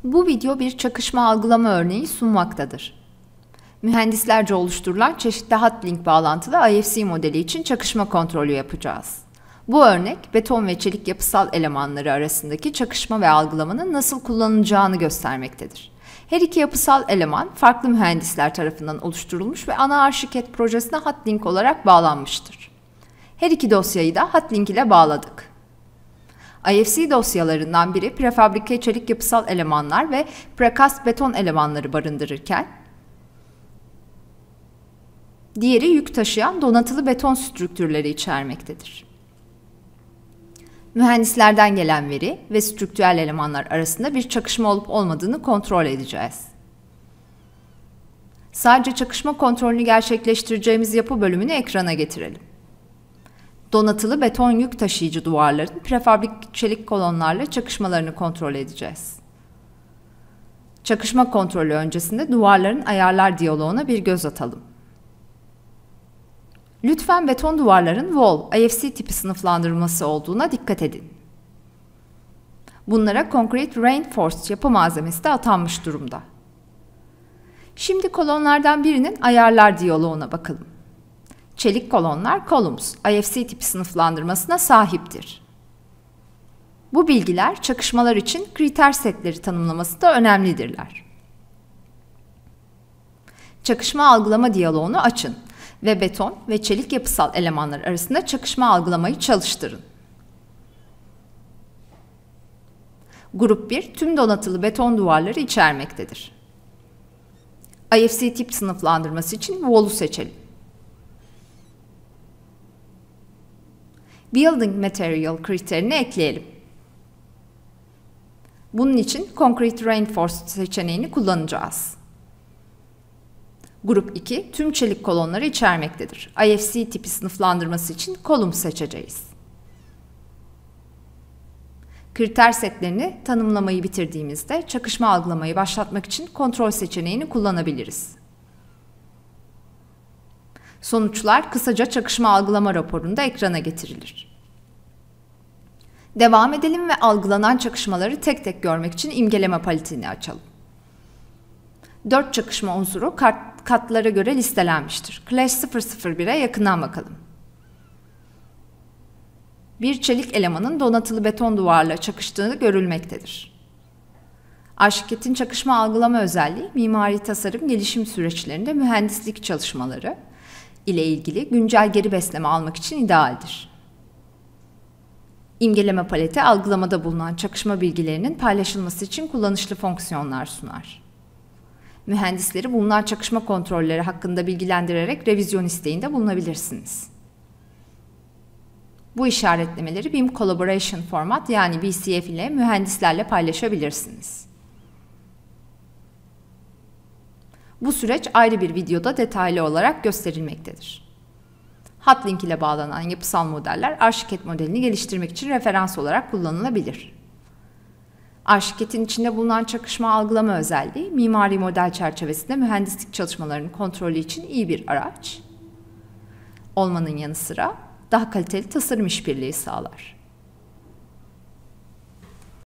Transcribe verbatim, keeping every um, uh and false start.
Bu video bir çakışma algılama örneği sunmaktadır. Mühendislerce oluşturulan çeşitli hotlink bağlantılı I F C modeli için çakışma kontrolü yapacağız. Bu örnek, beton ve çelik yapısal elemanları arasındaki çakışma ve algılamanın nasıl kullanılacağını göstermektedir. Her iki yapısal eleman farklı mühendisler tarafından oluşturulmuş ve ana arşiket projesine hotlink olarak bağlanmıştır. Her iki dosyayı da hotlink ile bağladık. I F C dosyalarından biri prefabrike çelik yapısal elemanlar ve precast beton elemanları barındırırken, diğeri yük taşıyan donatılı beton strüktürleri içermektedir. Mühendislerden gelen veri ve strüktürel elemanlar arasında bir çakışma olup olmadığını kontrol edeceğiz. Sadece çakışma kontrolünü gerçekleştireceğimiz yapı bölümünü ekrana getirelim. Donatılı beton yük taşıyıcı duvarların prefabrik çelik kolonlarla çakışmalarını kontrol edeceğiz. Çakışma kontrolü öncesinde duvarların ayarlar diyaloğuna bir göz atalım. Lütfen beton duvarların wall, I F C tipi sınıflandırılması olduğuna dikkat edin. Bunlara Concrete Reinforced yapı malzemesi de atanmış durumda. Şimdi kolonlardan birinin ayarlar diyaloğuna bakalım. Çelik kolonlar columns, I F C tipi sınıflandırmasına sahiptir. Bu bilgiler çakışmalar için kriter setleri tanımlaması da önemlidirler. Çakışma algılama diyaloğunu açın ve beton ve çelik yapısal elemanlar arasında çakışma algılamayı çalıştırın. Grup bir tüm donatılı beton duvarları içermektedir. I F C tip sınıflandırması için wall'u seçelim. Building Material kriterini ekleyelim. Bunun için Concrete Reinforced seçeneğini kullanacağız. Grup iki tüm çelik kolonları içermektedir. I F C tipi sınıflandırması için column seçeceğiz. Kriter setlerini tanımlamayı bitirdiğimizde çakışma algılamayı başlatmak için kontrol seçeneğini kullanabiliriz. Sonuçlar kısaca çakışma algılama raporunda ekrana getirilir. Devam edelim ve algılanan çakışmaları tek tek görmek için imgeleme paletini açalım. dört çakışma unsuru kat, katlara göre listelenmiştir. Clash sıfır sıfır bire yakından bakalım. Bir çelik elemanın donatılı beton duvarla çakıştığı görülmektedir. Arşiketin çakışma algılama özelliği, mimari tasarım gelişim süreçlerinde mühendislik çalışmaları ile ilgili güncel geri besleme almak için idealdir. İmgeleme paleti algılamada bulunan çakışma bilgilerinin paylaşılması için kullanışlı fonksiyonlar sunar. Mühendisleri bulunan çakışma kontrolleri hakkında bilgilendirerek revizyon isteğinde bulunabilirsiniz. Bu işaretlemeleri B I M Collaboration Format yani B C F ile mühendislerle paylaşabilirsiniz. Bu süreç ayrı bir videoda detaylı olarak gösterilmektedir. Hotlink ile bağlanan yapısal modeller arşiket modelini geliştirmek için referans olarak kullanılabilir. Arşiketin içinde bulunan çakışma algılama özelliği, mimari model çerçevesinde mühendislik çalışmalarının kontrolü için iyi bir araç olmanın yanı sıra daha kaliteli tasarım işbirliği sağlar.